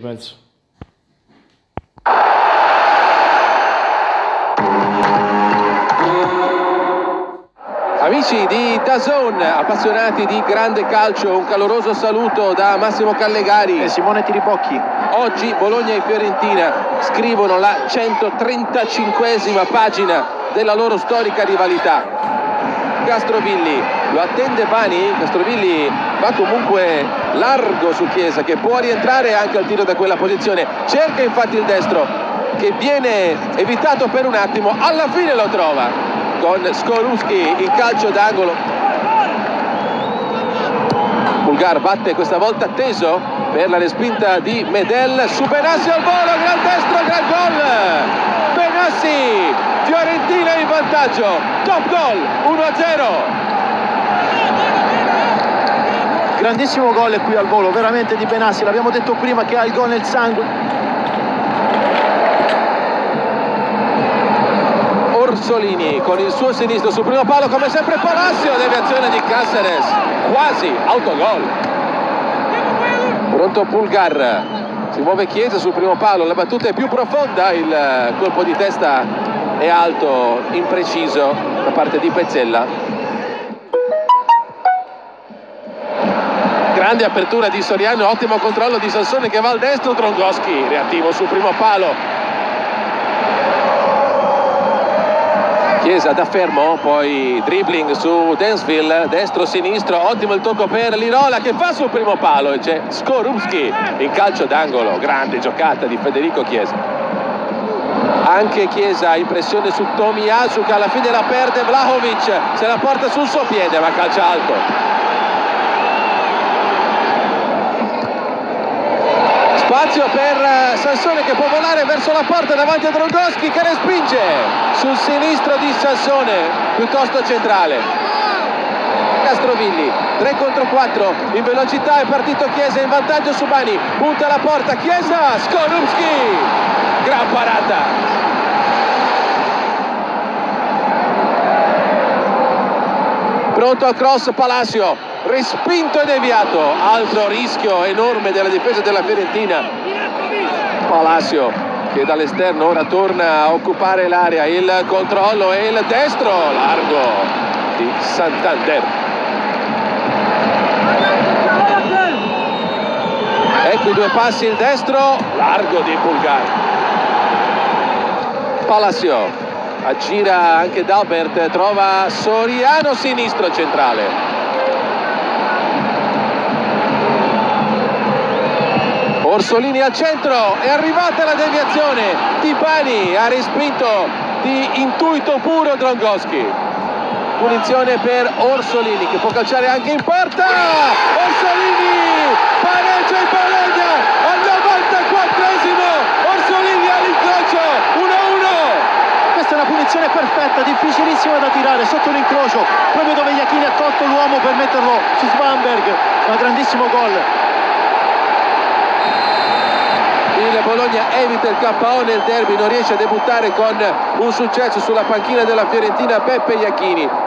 Penso. Amici di DAZN, appassionati di grande calcio, un caloroso saluto da Massimo Callegari e Simone Tiribocchi. Oggi Bologna e Fiorentina scrivono la 135esima pagina della loro storica rivalità. Castrovilli lo attende Bani, Castrovilli va comunque largo su Chiesa, che può rientrare anche al tiro da quella posizione, cerca infatti il destro che viene evitato per un attimo, alla fine lo trova con Skorupski in calcio d'angolo. Pulgar batte questa volta teso per la respinta di Medel su Benassi al volo, gran destro, gran gol. Benassi, Fiorentina in vantaggio, top gol, 1-0. Grandissimo gol qui al volo, veramente, di Benassi. L'abbiamo detto prima che ha il gol nel sangue. Orsolini con il suo sinistro sul primo palo, come sempre Palacio, deviazione di Cáceres, quasi autogol. Pronto Pulgar, si muove Chiesa sul primo palo, la battuta è più profonda, il colpo di testa è alto, impreciso da parte di Pezzella. Grande apertura di Soriano, ottimo controllo di Sansone che va al destro, Drongoschi reattivo sul primo palo. Chiesa da fermo, poi dribbling su Densville, destro-sinistro, ottimo il tocco per Lirola che fa sul primo palo e c'è Skorupski in calcio d'angolo, grande giocata di Federico Chiesa. Anche Chiesa in pressione su Tomiyasu che alla fine la perde, Vlahovic se la porta sul suo piede ma calcia alto. Spazio per Sansone che può volare verso la porta davanti a Drongoschi che respinge sul sinistro di Sansone, piuttosto centrale. Castrovilli, 3 contro 4, in velocità è partito Chiesa in vantaggio su Bani, punta la porta, Chiesa, Skorupski, gran parata. Pronto al cross Palacio, respinto e deviato, altro rischio enorme della difesa della Fiorentina. Palacio che dall'esterno ora torna a occupare l'area, il controllo e il destro largo di Santander. Ecco i due passi, il destro largo di Pulgar. Palacio aggira anche Dalbert, trova Soriano sinistro centrale. Orsolini al centro, è arrivata la deviazione di Bani, ha respinto di intuito puro Drongoschi. Punizione per Orsolini che può calciare anche in porta. Orsolini pareggia il Bologna al 94esimo. Orsolini all'incrocio, 1-1. Questa è una punizione perfetta, difficilissima da tirare sotto l'incrocio, proprio dove Iachini ha tolto l'uomo per metterlo su Svanberg. Un grandissimo gol. Il Bologna evita il KO nel derby, non riesce a debuttare con un successo sulla panchina della Fiorentina Peppe Iachini.